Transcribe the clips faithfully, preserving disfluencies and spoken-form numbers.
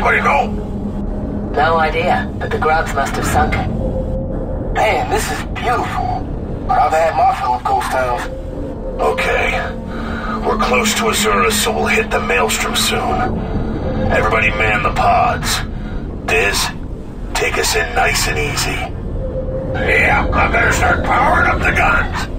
Anybody know? No idea, but the grubs must have sunk it. Man, this is beautiful. But I've had my fill of ghost towns. Okay. We're close to Azura, so we'll hit the maelstrom soon. Everybody man the pods. Diz, take us in nice and easy. Yeah, I better start powering up the guns.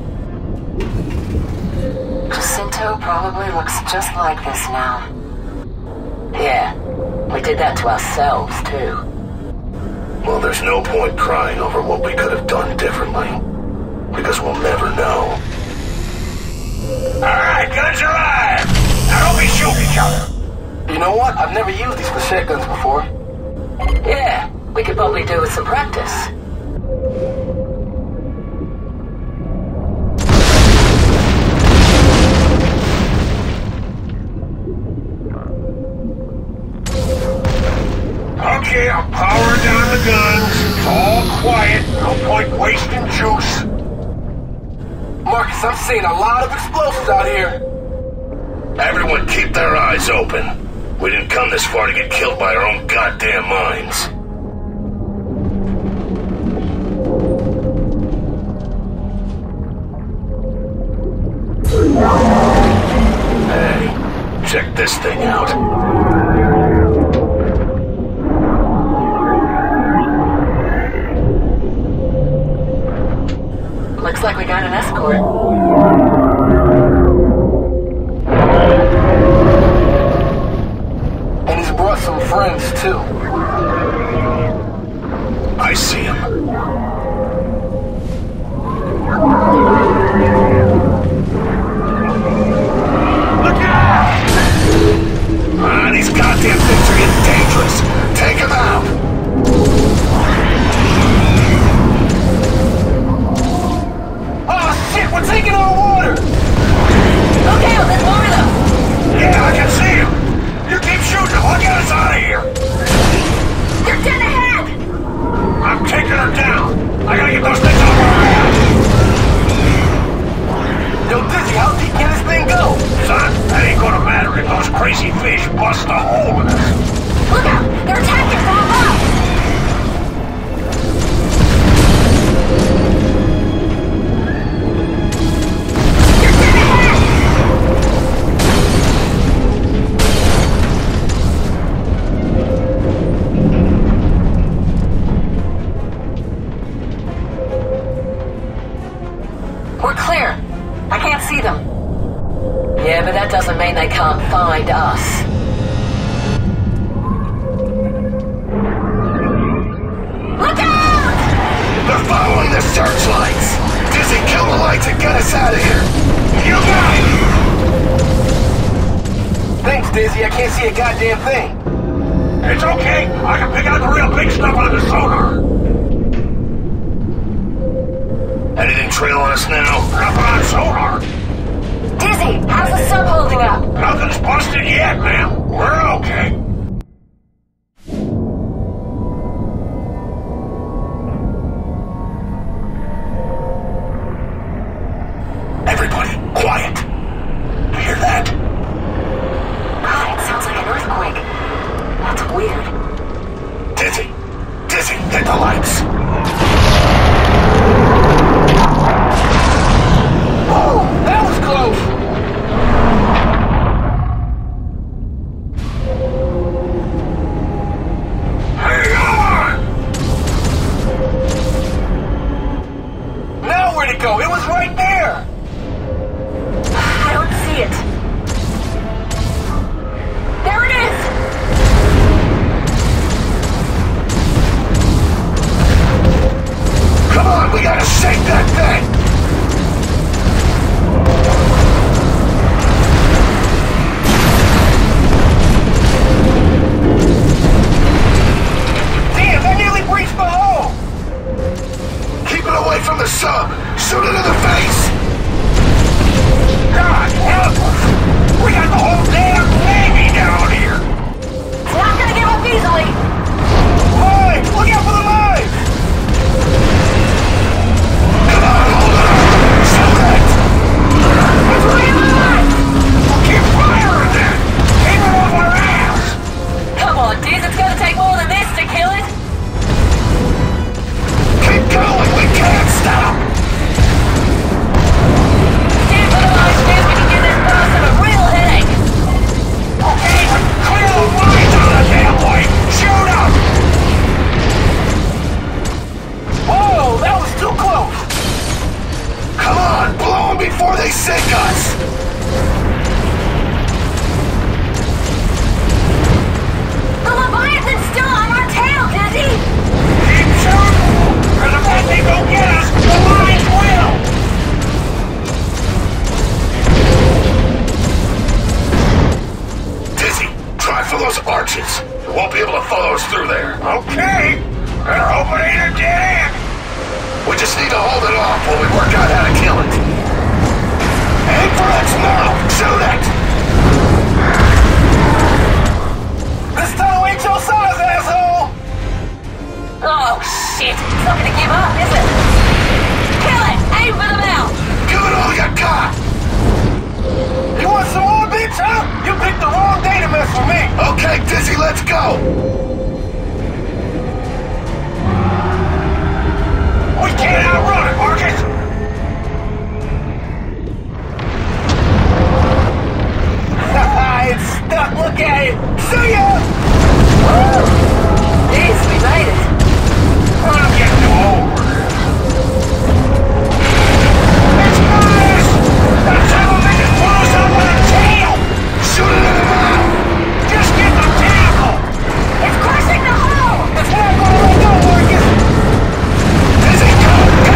Jacinto probably looks just like this now. Yeah, we did that to ourselves, too. Well, there's no point crying over what we could have done differently. Because we'll never know. Alright, guns are live! Now don't be shooting each other! You know what? I've never used these machete guns before. Yeah, we could probably do with some practice. Okay, I'm powering down the guns. It's all quiet. No point wasting juice. Marcus, I'm seeing a lot of explosives out here. Everyone keep their eyes open. We didn't come this far to get killed by our own goddamn minds. Hey, check this thing out. Looks like we got an escort. And he's brought some friends, too. I see him. Look out! Ah, these goddamn things are getting dangerous. Take them out! We're taking our water! Okay, well, there's more of them! Yeah, I can see him! You keep shooting him, I'll get us out of here! You're dead ahead! I'm taking her down! I gotta get those things off our ass! Yo, Dizzy, how deep can this thing go? Son, that ain't gonna matter if those crazy fish bust a hole in us! Look out! They're attacking from above! Yeah, but that doesn't mean they can't find us. Look out! They're following the searchlights! Dizzy, kill the lights and get us out of here! You got it! Thanks, Dizzy. I can't see a goddamn thing. It's okay. I can pick out the real big stuff on the sonar. Anything trailing us now? Nothing on sonar. Dizzy, how's the sub holding up? Nothing's busted yet, ma'am. We're okay. Everybody, quiet. You hear that? God, it sounds like an earthquake. That's weird. Dizzy, Dizzy, hit the lights. Oh, that was close. Hang on! Now where'd it go? It was right there. I don't see it. There it is! down before they sink us! The Leviathan's still on our tail, Dizzy! Keep shooting! Because if that thing don't get us, the mines will! Dizzy, try for those arches. We won't be able to follow us through there. Okay! Better hope it ain't a dead end! We just need to hold it off while we work out how to kill it. Aim for its mouth! Shoot it! This tunnel ain't your size, asshole! Oh, shit! It's not gonna give up, is it? Kill it! Aim for the mouth! Give it all you got! You want some more, bitch, huh? You picked the wrong day to mess with me! Okay, Dizzy, let's go! We can't outrun it, Marcus! Haha, it's stuck, look at it! See ya! Woo! Jeez, we made it! I'm getting too old for this. It's nice! That son of a bitch is pulling us up on a tail! Shoot it in the mouth! Just get the tackle! It's crushing the hull! It's not gonna let go, Marcus! Dizzy, go! Go!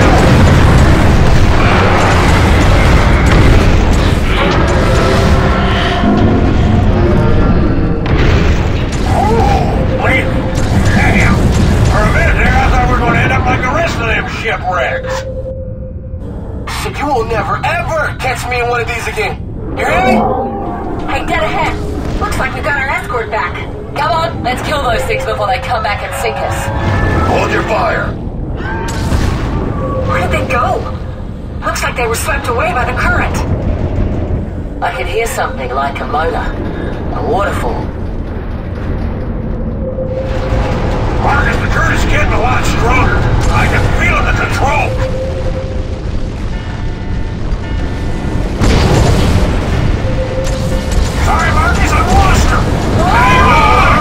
Oh, wait! Damn! For a minute there, I thought we were gonna end up like the rest of them shipwrecks! Shit, you will never, ever catch me in one of these again! You hear me? Hey, dead ahead! Looks like we got our escort back. Come on, let's kill those things before they come back and sink us. Hold your fire! Where did they go? Looks like they were swept away by the current. I can hear something like a motor. A waterfall. Marcus, the current is getting a lot stronger. I can feel the control. Sorry, Marcus, I lost her. Hang on!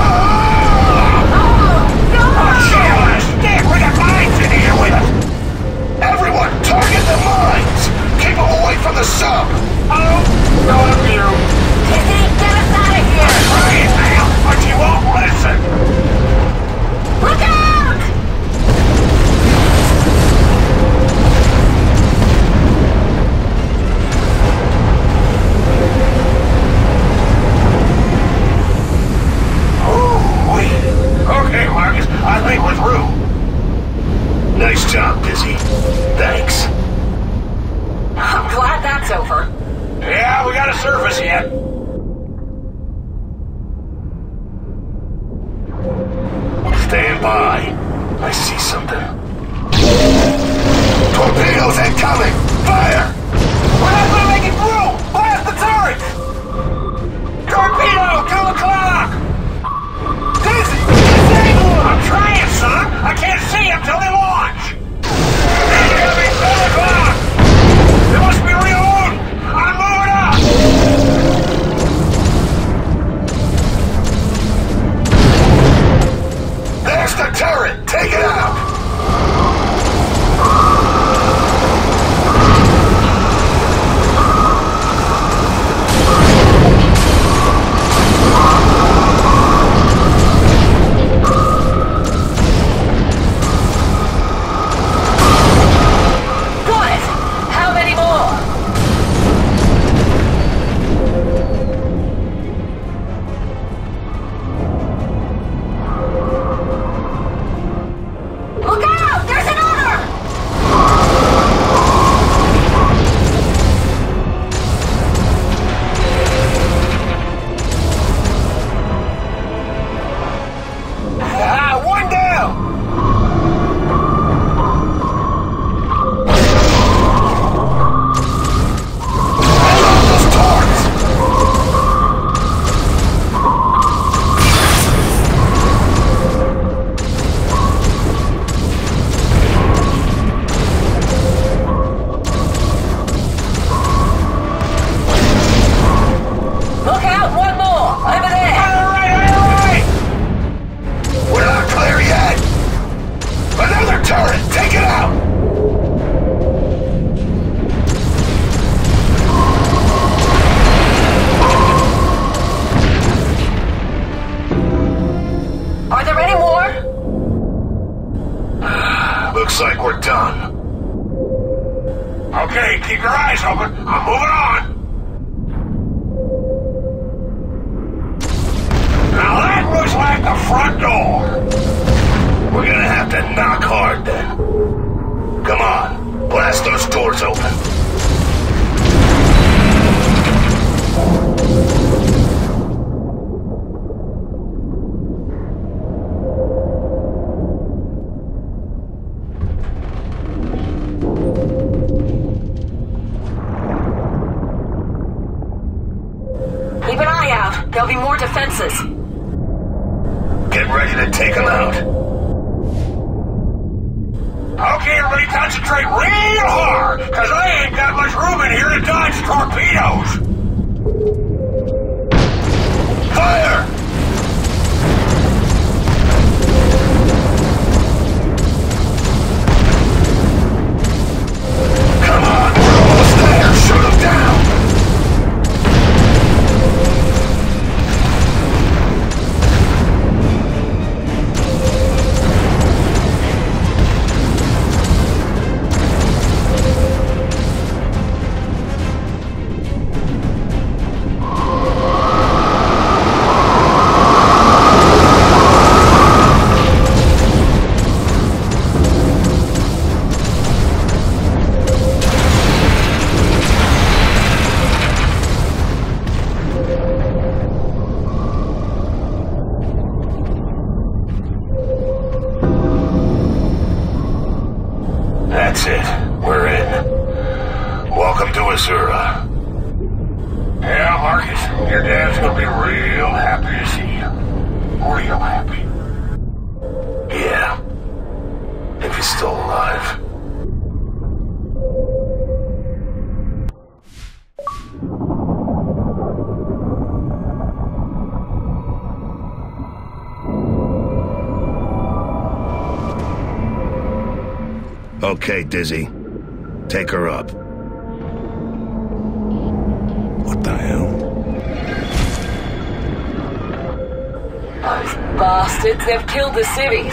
Oh, shit, on a stick! We got mines in here with us! Everyone, target the mines! Keep them away from the sub! Oh, no, up you. Dizzy, get us out of here! Trying now, but you won't listen. Look out! Okay, Marcus, I think we're through. Nice job, Dizzy. Thanks. I'm glad that's over. Yeah, we gotta surface yet. Stand by. I see something. Torpedoes incoming! Fire! We're not gonna make it through! Blast the turret! Torpedo, two o'clock! Dizzy, disable them! I'm trying, son! I can't see them till they launch! Incoming, four o'clock! They must be reloading! I'm moving up! There's the turret! Take it out! eyes open. I'm moving on. Now that looks like the front door. We're gonna have to knock hard then. Come on, blast those doors open. Keep an eye out. There'll be more defenses. Get ready to take them out. Okay, everybody concentrate real hard, because I ain't got much room in here to dodge torpedoes. Fire! Come on, we're almost there. Shoot them down. That's it. We're in. Welcome to Azura. Yeah, Marcus, your dad's gonna be real happy to see you. Real happy. Yeah. If he's still alive. Okay, Dizzy. Take her up. What the hell? Those bastards, they've killed the cities.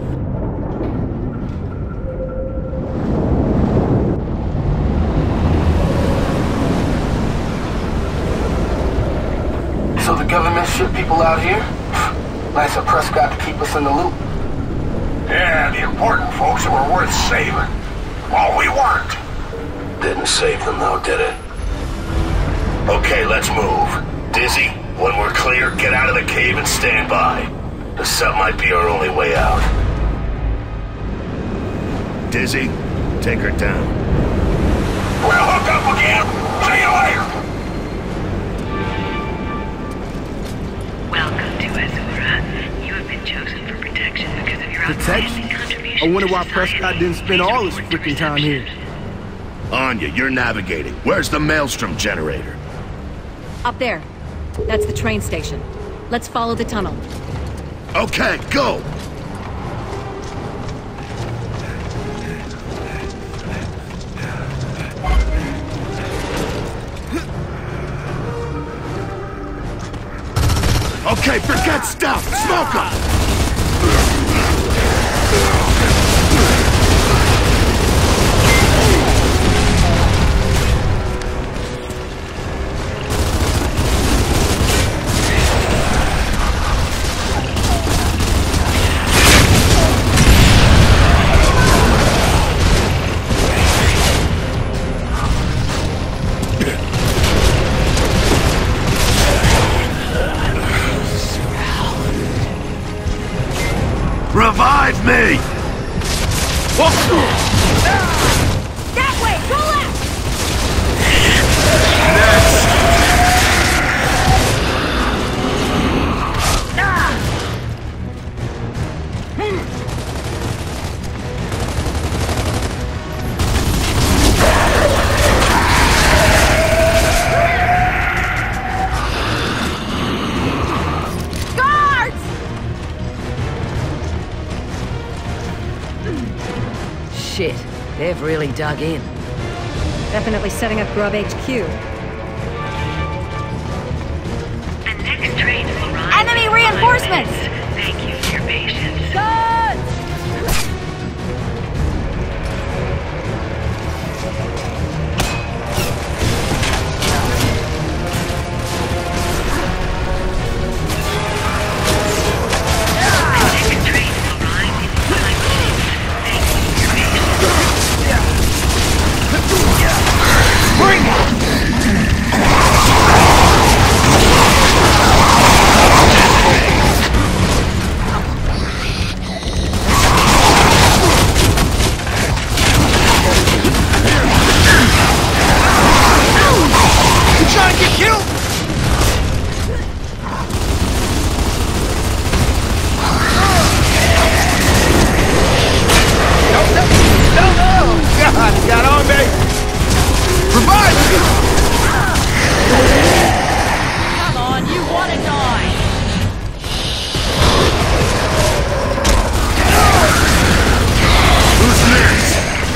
So the government shipped people out here? Nice of Prescott to keep us in the loop. Yeah, the important folks who were worth saving. Well, we weren't. Didn't save them though, did it? Okay, let's move. Dizzy, when we're clear, get out of the cave and stand by. The sub might be our only way out. Dizzy, take her down. We'll hook up again. See you later. Welcome to Azura. You have been chosen for protection because of your outstanding contribution. I wonder why to Prescott society. didn't spend Please all his report to freaking time here. reception. Anya, you're navigating. Where's the Maelstrom generator? Up there. That's the train station. Let's follow the tunnel. Okay, go! Okay, forget stuff! Smoke 'em! Revive me! That way! Go left! Guards! Shit, they've really dug in. Definitely setting up Grub H Q. The next train will arrive. Enemy in reinforcements! five minutes. Thank you for your patience. Guards! Come on, you wanna die! Who's next?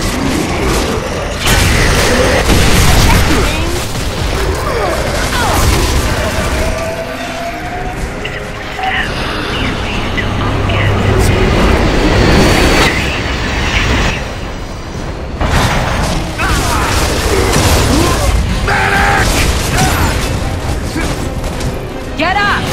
Get up!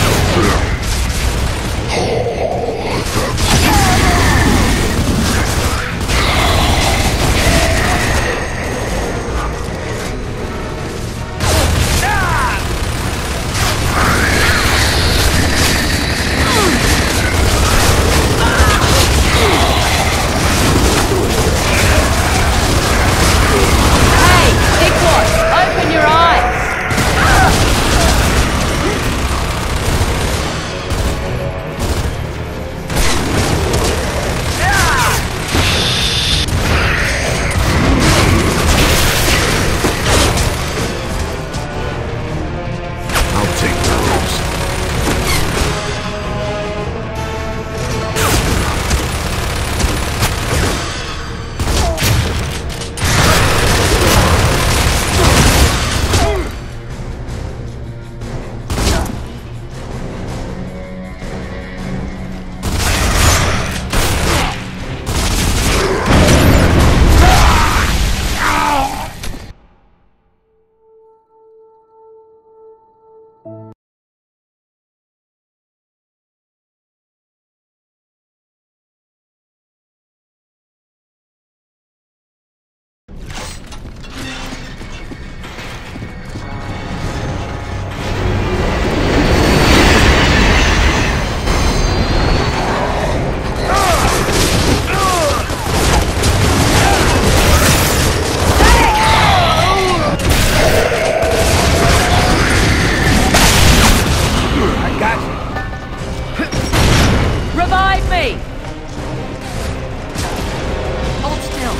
Hey, Bigfoot, open your eyes! I'll take those. Revive me! Hold still.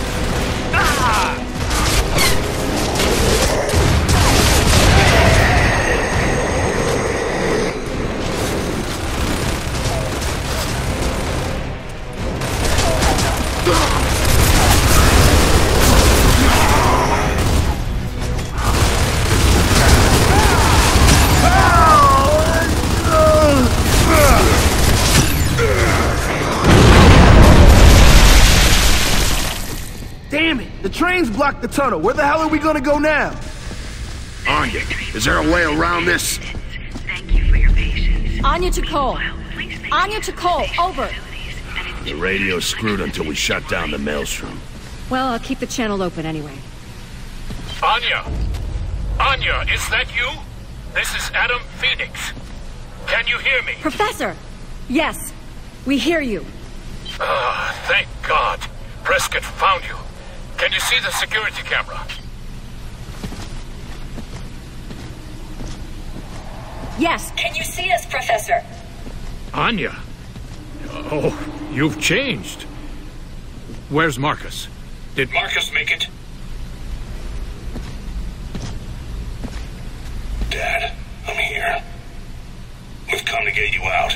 Damn it! The train's blocked the tunnel. Where the hell are we gonna go now? Anya, is there a way around this? Thank you for your patience. Anya to Cole. Anya to Cole, over. The radio's screwed until we shut down the Maelstrom. Well, I'll keep the channel open anyway. Anya! Anya, is that you? This is Adam Phoenix. Can you hear me? Professor! Yes, we hear you. Ah, thank God. Prescott found you. Can you see the security camera? Yes. Can you see us, Professor? Anya? Oh, you've changed. Where's Marcus? Did Marcus make it? Dad, I'm here. We've come to get you out.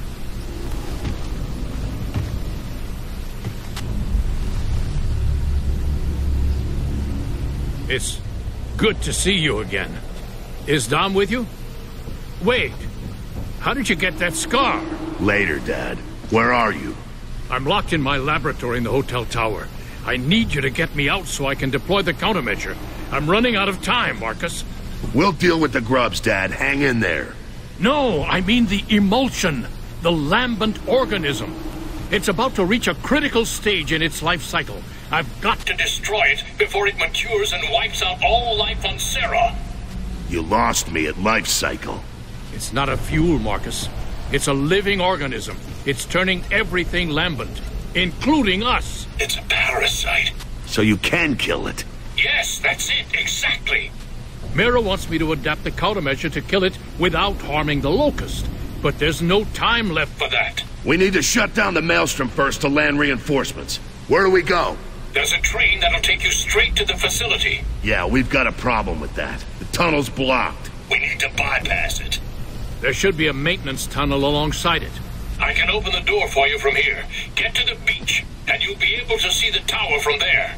It's good to see you again. Is Dom with you? Wait, how did you get that scar? Later, Dad. Where are you? I'm locked in my laboratory in the hotel tower. I need you to get me out so I can deploy the countermeasure. I'm running out of time, Marcus. We'll deal with the grubs, Dad. Hang in there. No, I mean the emulsion, the lambent organism. It's about to reach a critical stage in its life cycle. I've got to destroy it before it matures and wipes out all life on Sarah. You lost me at life cycle. It's not a fuel, Marcus. It's a living organism. It's turning everything lambent, including us. It's a parasite. So you can kill it. Yes, that's it, exactly. Mira wants me to adapt the countermeasure to kill it without harming the locust. But there's no time left for that. We need to shut down the Maelstrom first to land reinforcements. Where do we go? There's a train that'll take you straight to the facility. Yeah, we've got a problem with that. The tunnel's blocked. We need to bypass it. There should be a maintenance tunnel alongside it. I can open the door for you from here. Get to the beach, and you'll be able to see the tower from there.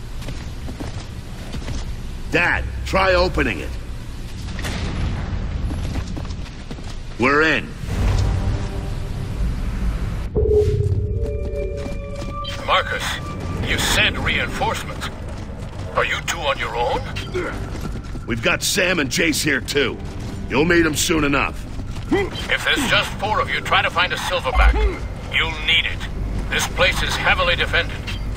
Dad, try opening it. We're in. Marcus, you said reinforcements. Are you two on your own? We've got Sam and Jace here too. You'll meet them soon enough. If there's just four of you, try to find a silverback. You'll need it. This place is heavily defended.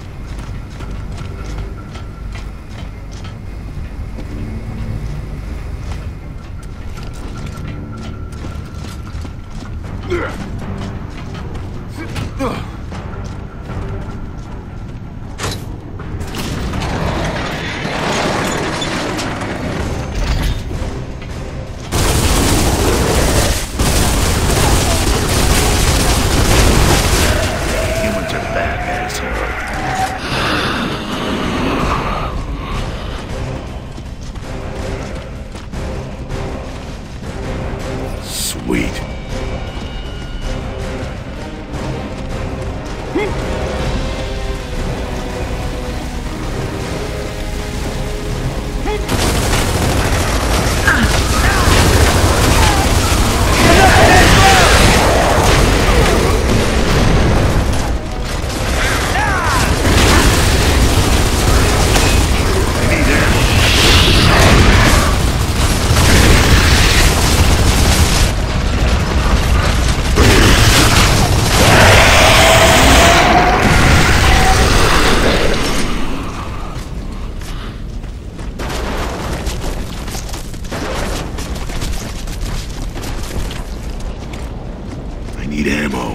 Need ammo.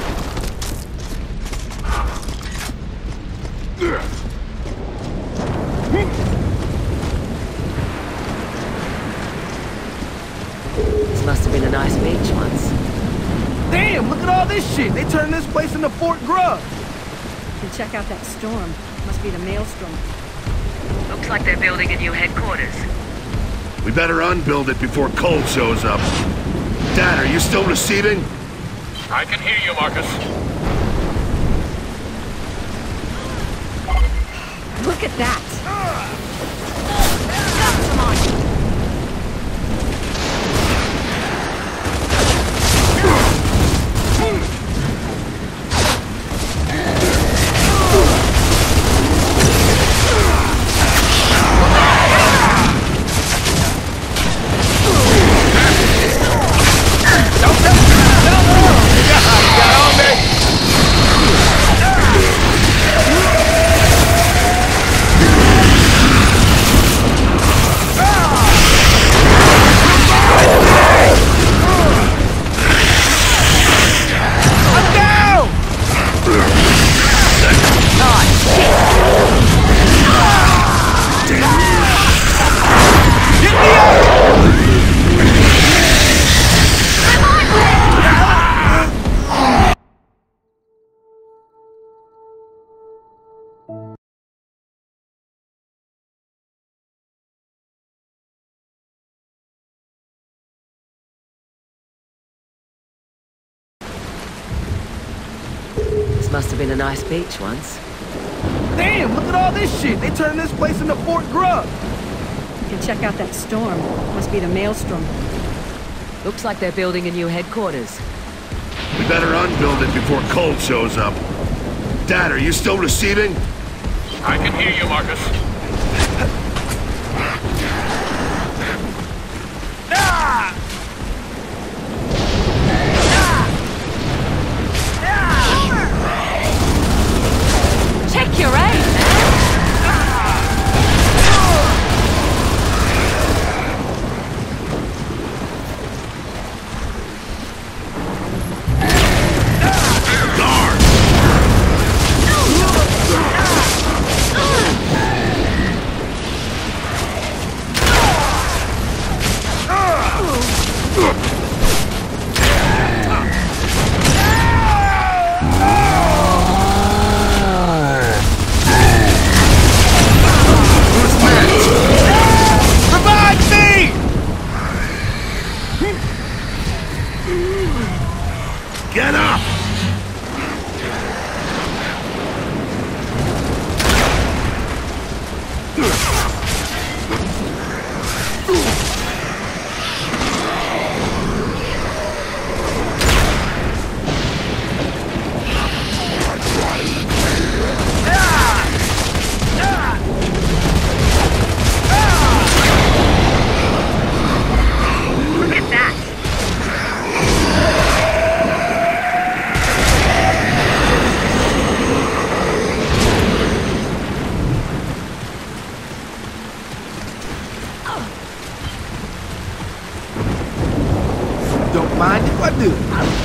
This must have been a nice beach once. Damn, look at all this shit. They turned this place into Fort Grub. You can check out that storm. Must be the Maelstrom. Looks like they're building a new headquarters. We better unbuild it before Cole shows up. Dad, are you still receiving? I can hear you, Marcus. Look at that! Must have been a nice beach once. Damn, look at all this shit. They turned this place into Fort Grub. You can check out that storm. Must be the Maelstrom. Looks like they're building a new headquarters. We better unbuild it before Cole shows up. Dad, are you still receiving? I can hear you, Marcus. Ah! Check your aim! Guard! Don't mind if I do.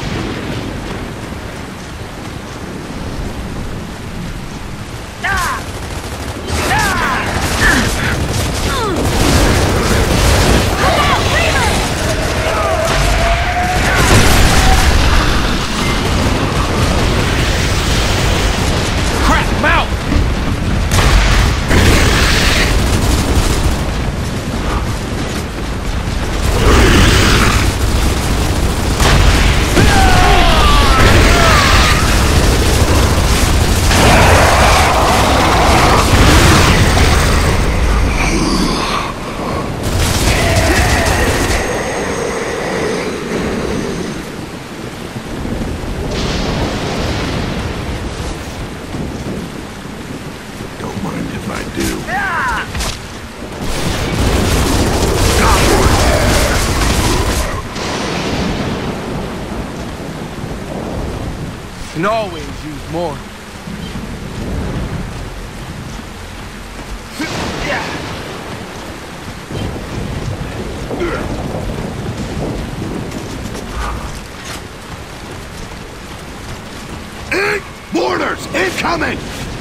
Can always use more. Mortars incoming!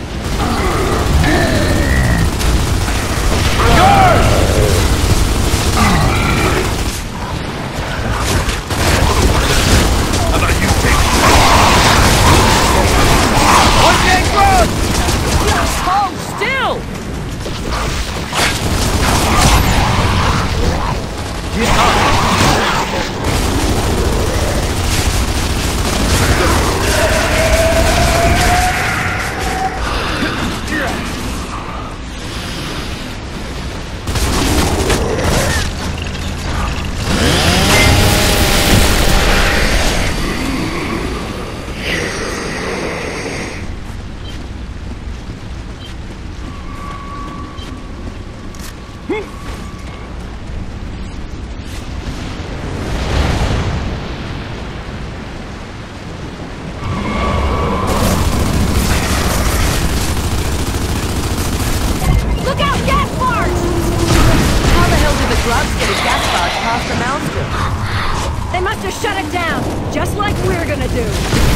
They must have shut it down, just like we're gonna do.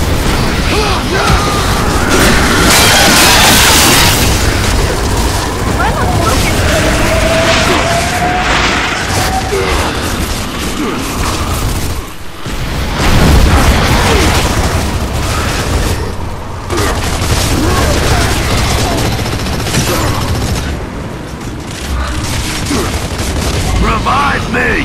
Revive me!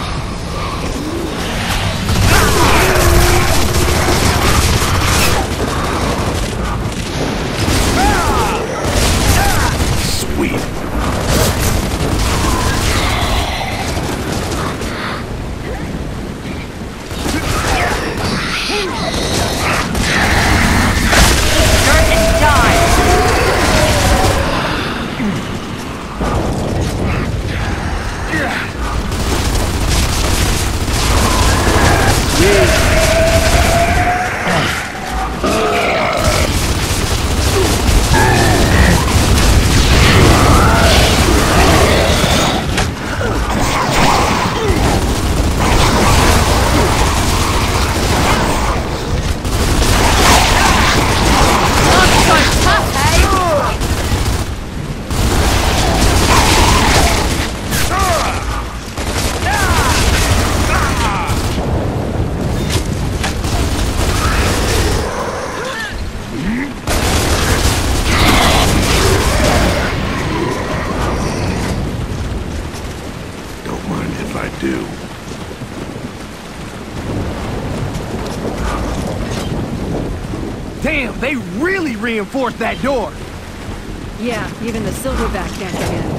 Damn, they really reinforced that door! Yeah, even the silverback can't get in.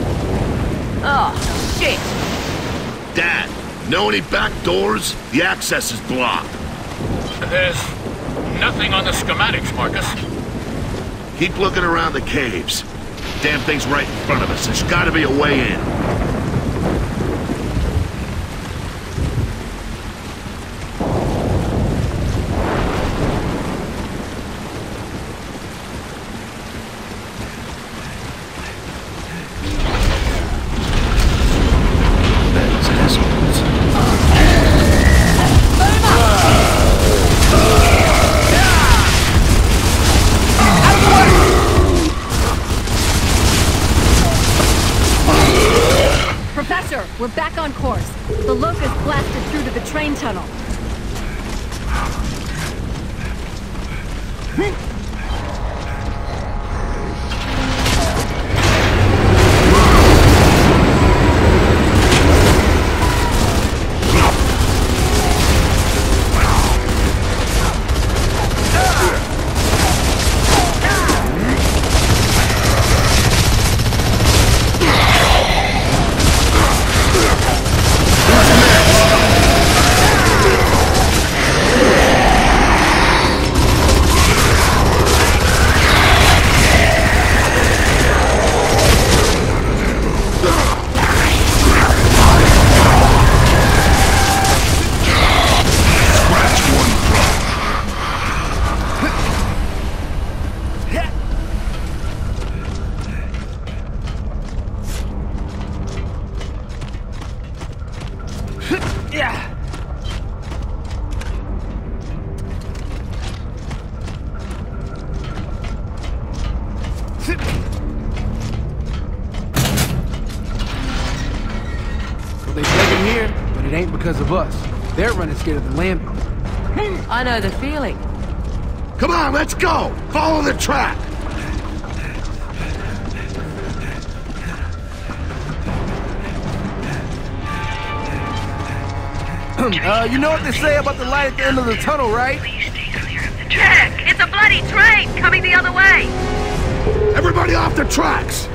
Oh, shit! Dad, know any back doors? The access is blocked. There's nothing on the schematics, Marcus. Keep looking around the caves. Damn thing's right in front of us. There's gotta be a way in. Boom up! back on course. The Locust blasted through to the train tunnel. Well, they take him here, but it ain't because of us. They're running scared of the landing. I know the feeling. Come on, let's go! Follow the track! uh, you know what they say about the light at the end of the tunnel, right? Please stay clear of the track. It's a bloody train coming the other way. Everybody off the tracks!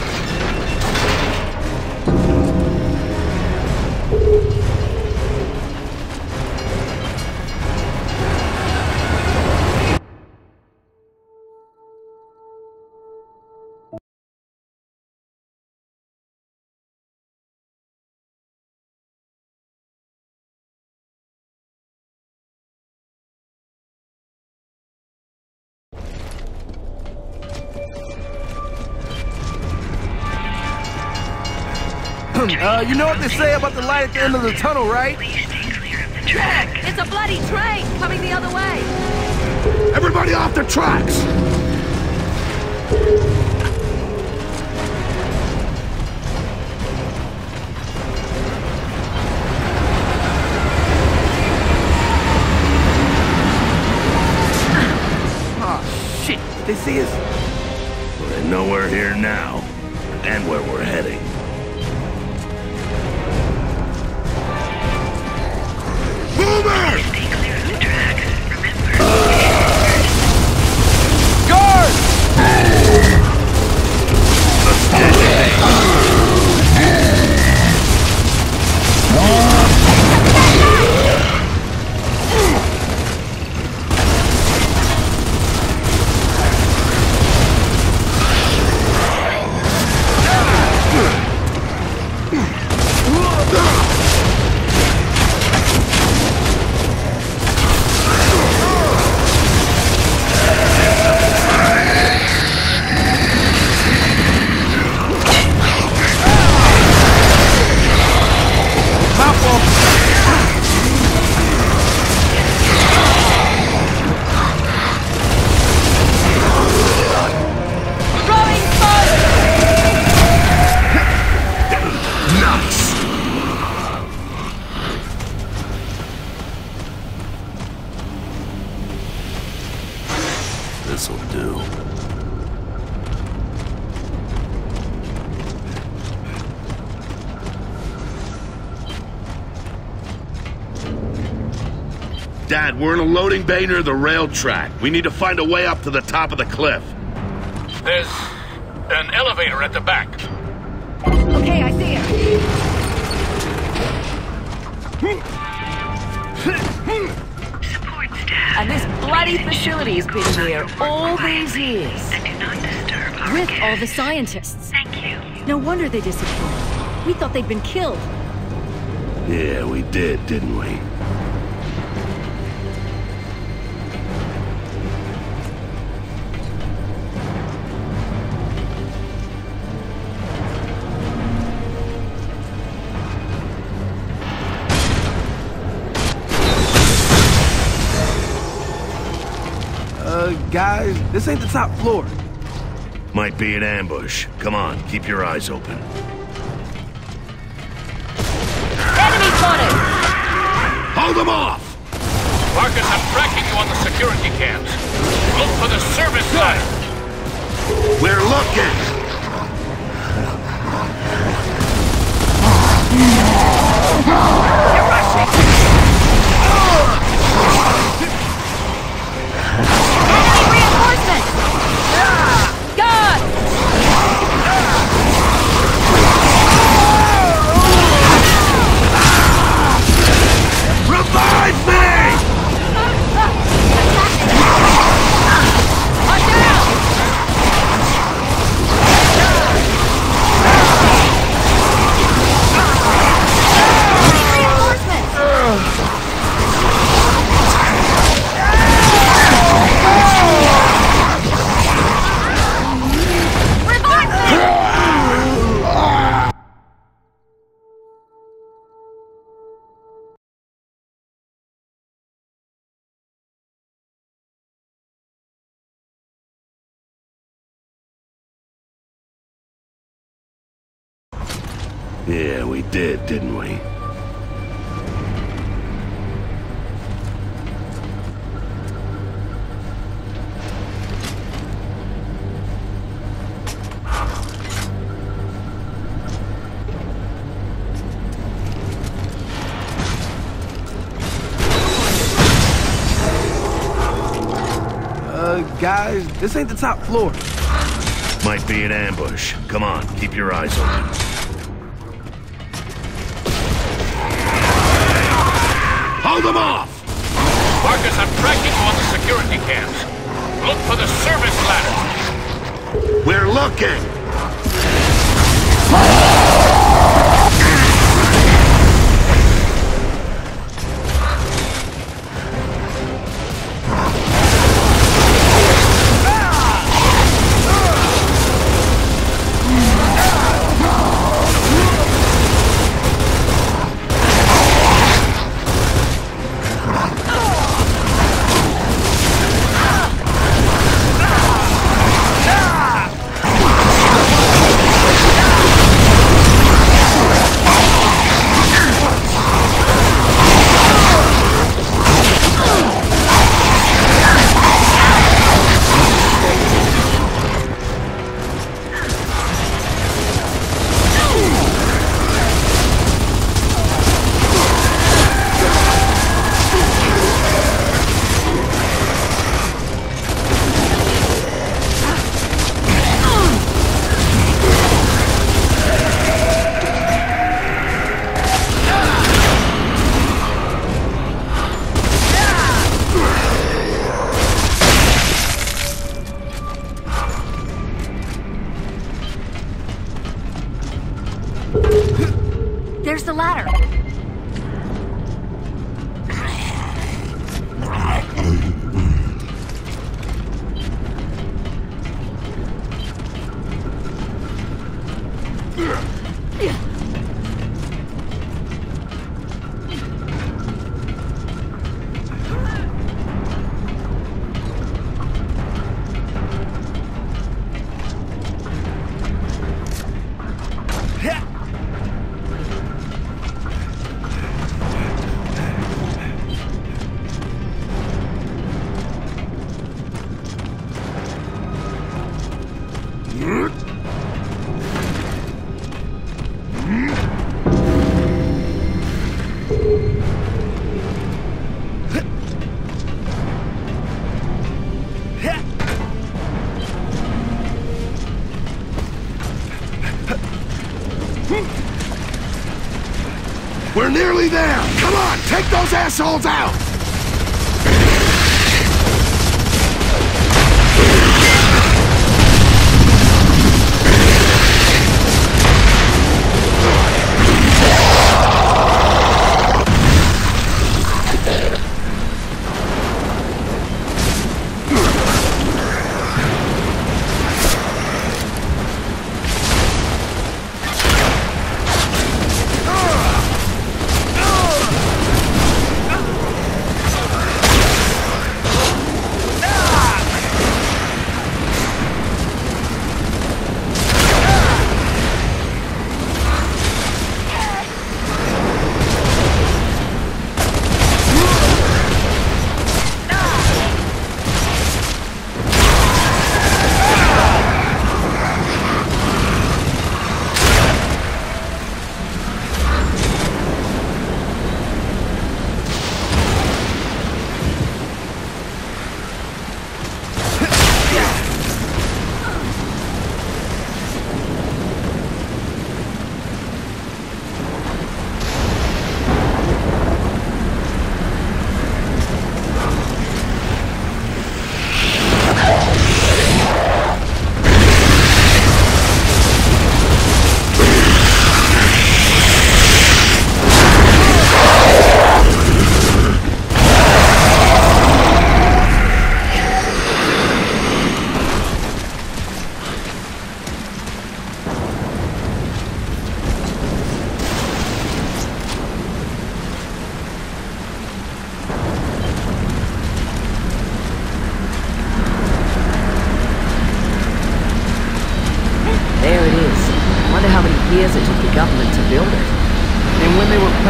Uh, you know what they say about the light at the end of the tunnel, right? Please stay clear of the track. It's a bloody train coming the other way. Everybody off the tracks! Oh, shit. They see us? Well, they know we're here now, and where we're heading. Boomer! Stay clear of the tracks. Remember. Guard! This'll do. Dad, we're in a loading bay near the rail track. We need to find a way up to the top of the cliff. There's an elevator at the back. Okay, I see it. Support staff. And this bloody facility's been here all these years. And do not disturb our With guests. all the scientists. Thank you. No wonder they disappeared. We thought they'd been killed. Yeah, we did, didn't we? Uh, guys, this ain't the top floor. Might be an ambush. Come on, keep your eyes open. Hold them off! Marcus, I'm tracking you on the security cams. Look for the service ladder. We're looking! You're rushing! Enemy reinforcements! God! Revive me! Watch out! Yeah, we did, didn't we? Uh, guys, this ain't the top floor. Might be an ambush. Come on, keep your eyes open. Hold them off! Marcus, I'm tracking you on the security cams. Look for the service ladder. We're looking! There's the ladder. We're nearly there! Come on, take those assholes out!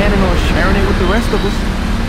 planning on sharing it with the rest of us.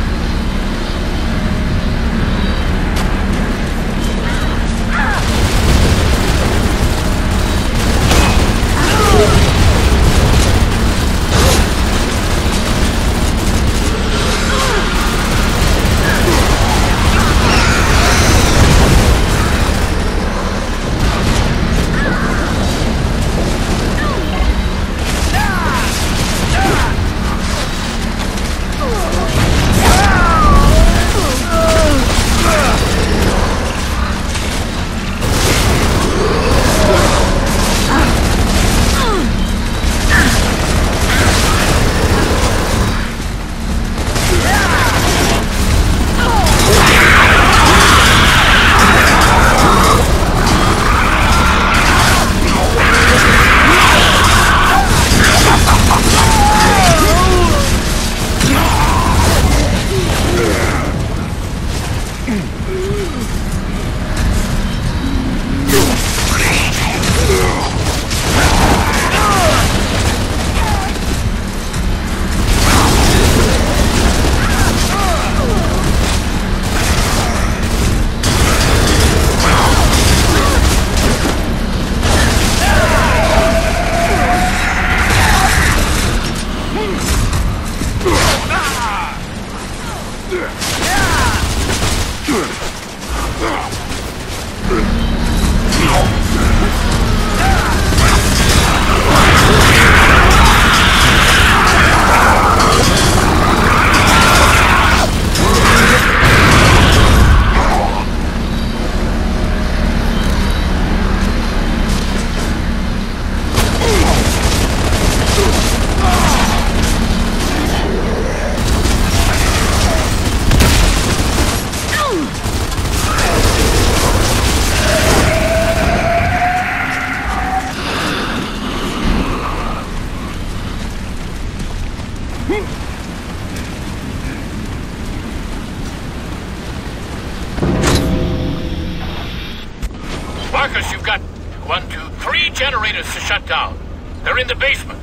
Marcus, you've got one, two, three generators to shut down. They're in the basement.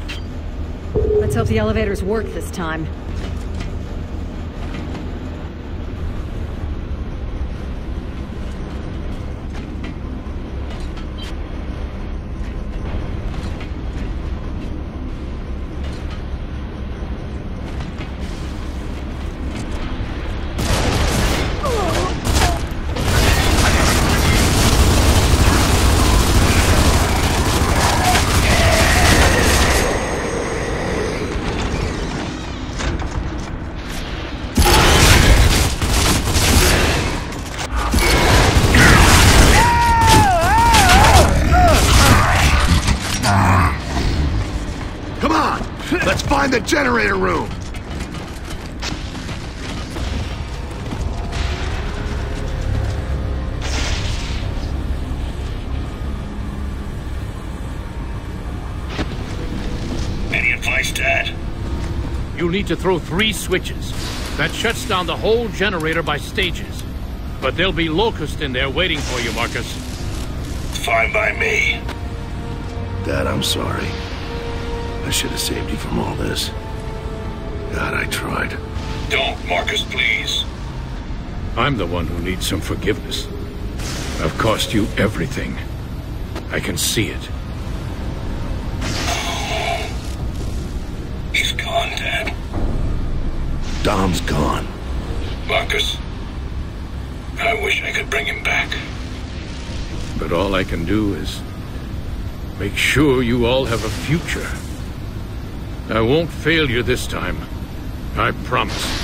Let's hope the elevators work this time. Find the generator room! Any advice, Dad? You'll need to throw three switches. That shuts down the whole generator by stages. But there'll be locusts in there waiting for you, Marcus. Fine by me. Dad, I'm sorry. I should have saved you from all this. God, I tried. Don't, Marcus, please. I'm the one who needs some forgiveness. I've cost you everything. I can see it. He's gone, Dad. Dom's gone. Marcus, I wish I could bring him back. But all I can do is make sure you all have a future. I won't fail you this time. I promise.